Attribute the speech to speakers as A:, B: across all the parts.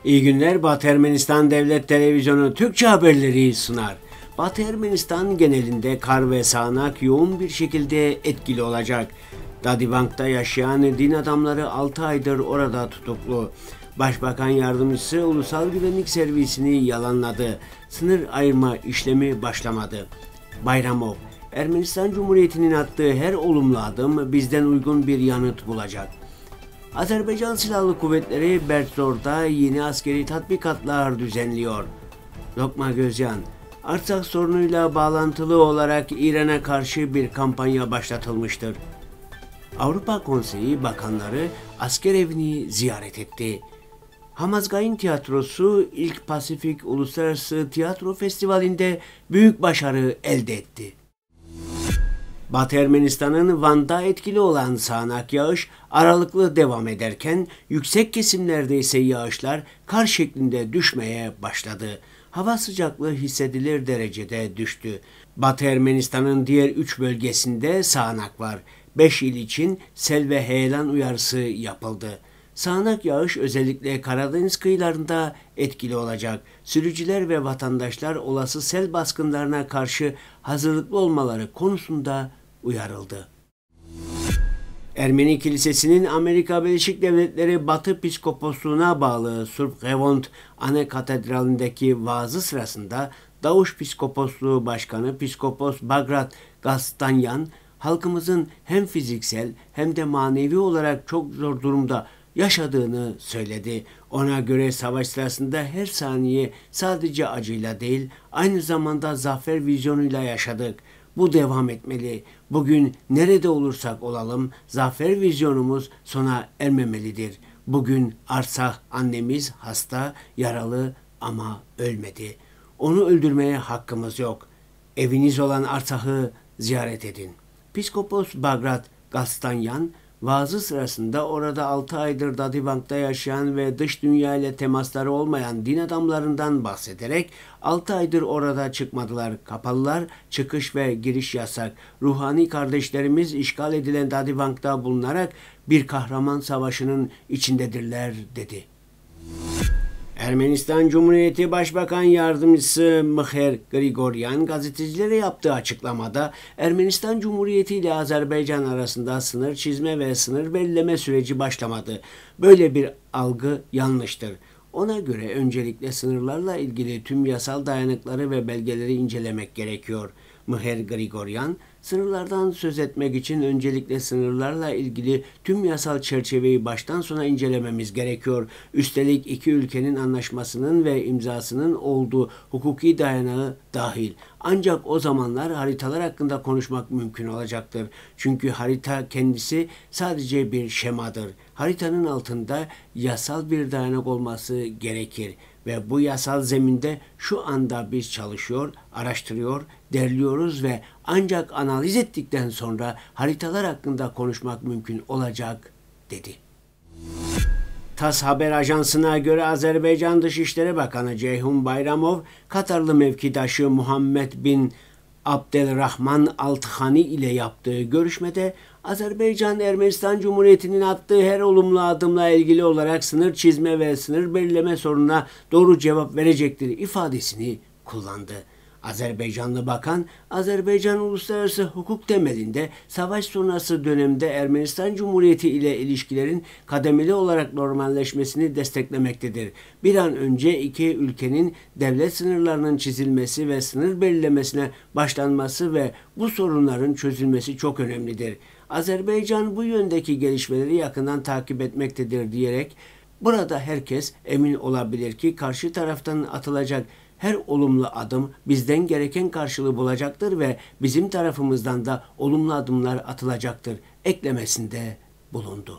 A: İyi günler. Batı Ermenistan Devlet Televizyonu Türkçe haberleri sunar. Batı Ermenistan genelinde kar ve sağanak yoğun bir şekilde etkili olacak. Dadivank'ta yaşayan din adamları 6 aydır orada tutuklu. Başbakan yardımcısı Ulusal Güvenlik Servisi'ni yalanladı. Sınır ayırma işlemi başlamadı. Bayramov, Ermenistan Cumhuriyeti'nin attığı her olumlu adım bizden uygun bir yanıt bulacak. Azerbaycan Silahlı Kuvvetleri Bertzor'da yeni askeri tatbikatlar düzenliyor. Lokma Gözyan, Artsakh sorunuyla bağlantılı olarak İran'a karşı bir kampanya başlatılmıştır. Avrupa Konseyi bakanları asker evini ziyaret etti. Hamazgayn Tiyatrosu ilk Pasifik Uluslararası Tiyatro Festivali'nde büyük başarı elde etti. Batı Ermenistan'ın Van'da etkili olan sağanak yağış aralıklı devam ederken yüksek kesimlerde ise yağışlar kar şeklinde düşmeye başladı. Hava sıcaklığı hissedilir derecede düştü. Batı Ermenistan'ın diğer 3 bölgesinde sağanak var. 5 il için sel ve heyelan uyarısı yapıldı. Sağanak yağış özellikle Karadeniz kıyılarında etkili olacak. Sürücüler ve vatandaşlar olası sel baskınlarına karşı hazırlıklı olmaları konusunda uyarıldı. Ermeni Kilisesi'nin Amerika Birleşik Devletleri Batı Piskoposluğu'na bağlı Surpkhevont Ana Katedrali'ndeki vaazı sırasında Davuş Piskoposluğu Başkanı Piskopos Bagrat Gastanyan, halkımızın hem fiziksel hem de manevi olarak çok zor durumda yaşadığını söyledi. Ona göre savaş sırasında her saniye sadece acıyla değil, aynı zamanda zafer vizyonuyla yaşadık. Bu devam etmeli. Bugün nerede olursak olalım, zafer vizyonumuz sona ermemelidir. Bugün Artsakh annemiz hasta, yaralı ama ölmedi. Onu öldürmeye hakkımız yok. Eviniz olan Artsakh'ı ziyaret edin. Piskopos Bagrat Gastanyan, vaazı sırasında orada 6 aydır Dadivank'ta yaşayan ve dış dünya ile temasları olmayan din adamlarından bahsederek 6 aydır orada çıkmadılar, kapalılar, çıkış ve giriş yasak. Ruhani kardeşlerimiz işgal edilen Dadivank'ta bulunarak bir kahraman savaşının içindedirler dedi. Ermenistan Cumhuriyeti Başbakan Yardımcısı Mikhail Grigoryan gazetecilere yaptığı açıklamada Ermenistan Cumhuriyeti ile Azerbaycan arasında sınır çizme ve sınır belirleme süreci başlamadı. Böyle bir algı yanlıştır. Ona göre öncelikle sınırlarla ilgili tüm yasal dayanıkları ve belgeleri incelemek gerekiyor. Mikhail Grigoryan, sınırlardan söz etmek için öncelikle sınırlarla ilgili tüm yasal çerçeveyi baştan sona incelememiz gerekiyor. Üstelik iki ülkenin anlaşmasının ve imzasının olduğu hukuki dayanağı dahil. Ancak o zamanlar haritalar hakkında konuşmak mümkün olacaktır. Çünkü harita kendisi sadece bir şemadır. Haritanın altında yasal bir dayanak olması gerekir. Ve bu yasal zeminde şu anda biz çalışıyor, araştırıyor, derliyoruz ve ancak analiz ettikten sonra haritalar hakkında konuşmak mümkün olacak, dedi. TASS haber ajansına göre Azerbaycan Dışişleri Bakanı Ceyhun Bayramov, Katarlı mevkidaşı Muhammed bin Abdelrahman Althani ile yaptığı görüşmede Azerbaycan Ermenistan Cumhuriyeti'nin attığı her olumlu adımla ilgili olarak sınır çizme ve sınır belirleme sorununa doğru cevap verecektir ifadesini kullandı. Azerbaycanlı bakan, Azerbaycan uluslararası hukuk temelinde savaş sonrası dönemde Ermenistan Cumhuriyeti ile ilişkilerin kademeli olarak normalleşmesini desteklemektedir. Bir an önce iki ülkenin devlet sınırlarının çizilmesi ve sınır belirlemesine başlanması ve bu sorunların çözülmesi çok önemlidir. Azerbaycan bu yöndeki gelişmeleri yakından takip etmektedir diyerek, burada herkes emin olabilir ki karşı taraftan atılacak her olumlu adım bizden gereken karşılığı bulacaktır ve bizim tarafımızdan da olumlu adımlar atılacaktır eklemesinde bulundu.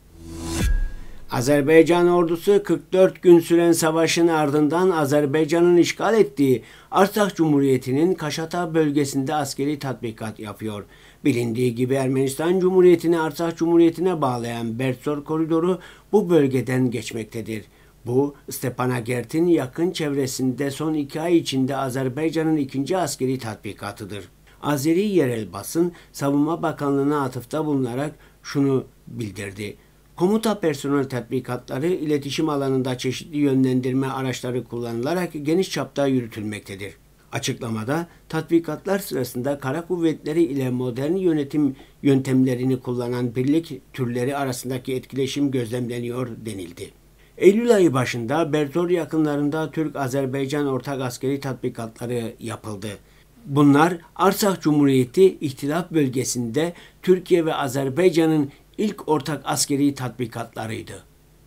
A: Azerbaycan ordusu 44 gün süren savaşın ardından Azerbaycan'ın işgal ettiği Artsakh Cumhuriyeti'nin Kaşata bölgesinde askeri tatbikat yapıyor. Bilindiği gibi Ermenistan Cumhuriyeti'ni Artsakh Cumhuriyeti'ne bağlayan Bertzor koridoru bu bölgeden geçmektedir. Bu, Stepanakert'in yakın çevresinde son 2 ay içinde Azerbaycan'ın ikinci askeri tatbikatıdır. Azeri yerel basın, Savunma Bakanlığı'na atıfta bulunarak şunu bildirdi. Komuta personel tatbikatları iletişim alanında çeşitli yönlendirme araçları kullanılarak geniş çapta yürütülmektedir. Açıklamada tatbikatlar sırasında kara kuvvetleri ile modern yönetim yöntemlerini kullanan birlik türleri arasındaki etkileşim gözlemleniyor denildi. Eylül ayı başında Bertor yakınlarında Türk-Azerbaycan ortak askeri tatbikatları yapıldı. Bunlar Arsak Cumhuriyeti ihtilaf bölgesinde Türkiye ve Azerbaycan'ın ilk ortak askeri tatbikatlarıydı.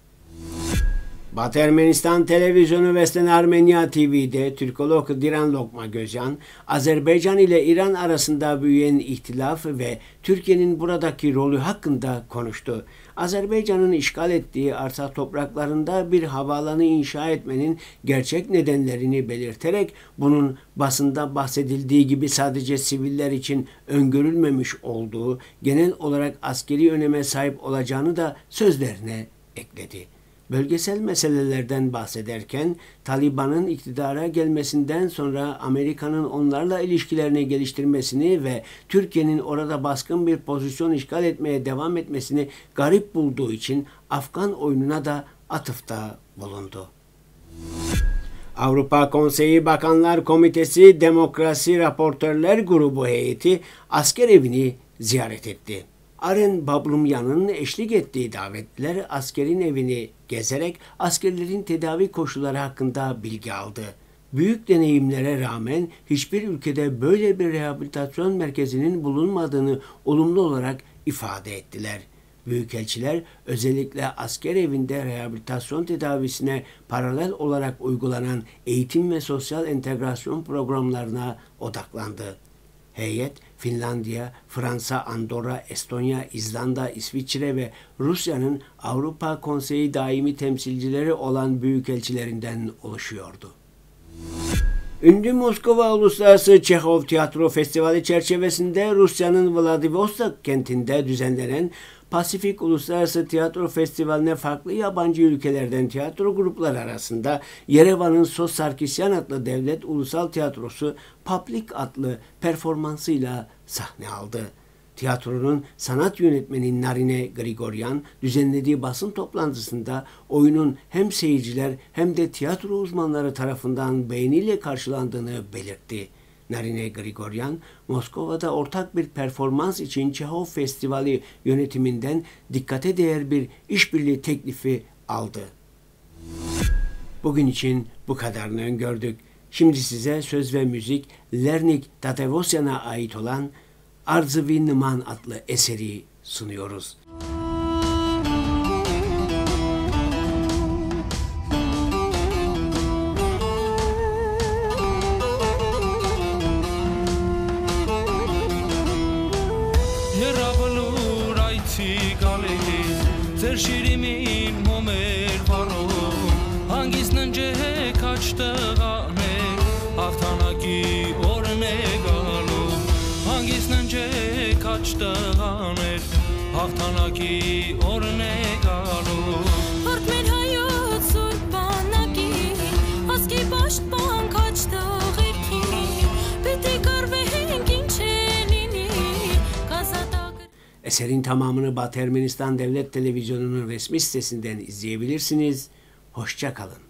A: Batı Ermenistan Televizyonu Veslen Armenia TV'de Türkolog Diran Lokma Gözyan, Azerbaycan ile İran arasında büyüyen ihtilaf ve Türkiye'nin buradaki rolü hakkında konuştu. Azerbaycan'ın işgal ettiği Arsak topraklarında bir havaalanı inşa etmenin gerçek nedenlerini belirterek bunun basında bahsedildiği gibi sadece siviller için öngörülmemiş olduğu, genel olarak askeri öneme sahip olacağını da sözlerine ekledi. Bölgesel meselelerden bahsederken Taliban'ın iktidara gelmesinden sonra Amerika'nın onlarla ilişkilerini geliştirmesini ve Türkiye'nin orada baskın bir pozisyon işgal etmeye devam etmesini garip bulduğu için Afgan oyununa da atıfta bulundu. Avrupa Konseyi Bakanlar Komitesi Demokrasi Raportörler Grubu heyeti asker evini ziyaret etti. Aren Bablumyan'ın eşlik ettiği davetliler askerin evini gezerek askerlerin tedavi koşulları hakkında bilgi aldı. Büyük deneyimlere rağmen hiçbir ülkede böyle bir rehabilitasyon merkezinin bulunmadığını olumlu olarak ifade ettiler. Büyükelçiler özellikle asker evinde rehabilitasyon tedavisine paralel olarak uygulanan eğitim ve sosyal entegrasyon programlarına odaklandı. Heyet, Finlandiya, Fransa, Andorra, Estonya, İzlanda, İsviçre ve Rusya'nın Avrupa Konseyi daimi temsilcileri olan büyükelçilerinden oluşuyordu. Ünlü Moskova Uluslararası Çehov Tiyatro Festivali çerçevesinde Rusya'nın Vladivostok kentinde düzenlenen Pasifik Uluslararası Tiyatro Festivali'ne farklı yabancı ülkelerden tiyatro grupları arasında Yerevan'ın Sos Sarkisyan adlı devlet ulusal tiyatrosu Public adlı performansıyla sahne aldı. Tiyatronun sanat yönetmeni Narine Grigoryan düzenlediği basın toplantısında oyunun hem seyirciler hem de tiyatro uzmanları tarafından beğeniyle karşılandığını belirtti. Narine Grigoryan, Moskova'da ortak bir performans için Çehov Festivali yönetiminden dikkate değer bir işbirliği teklifi aldı. Bugün için bu kadarını öngördük. Şimdi size söz ve müzik Lernik Tatevosyan'a ait olan Arzıvi Nıman adlı eseri sunuyoruz.
B: Şirimin momer varo hangisnence kaçtığane ahtanaki orne galo hangisnence kaçtığane ahtanaki orne galo Artmen hayat surbanaki aski baştan kaçtı erki betekar ve henginçenini kazada.
A: Eserin tamamını Batı Ermenistan Devlet Televizyonu'nun resmi sitesinden izleyebilirsiniz. Hoşça kalın.